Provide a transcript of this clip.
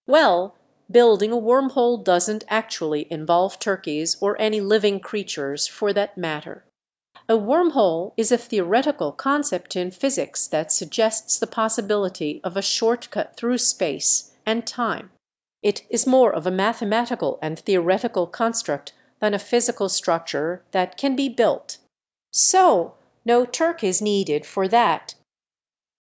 Well, building a wormhole doesn't actually involve turkeys or any living creatures for that matter. A wormhole is a theoretical concept in physics that suggests the possibility of a shortcut through space and time. It is more of a mathematical and theoretical construct than a physical structure that can be built. So no turk is needed for that.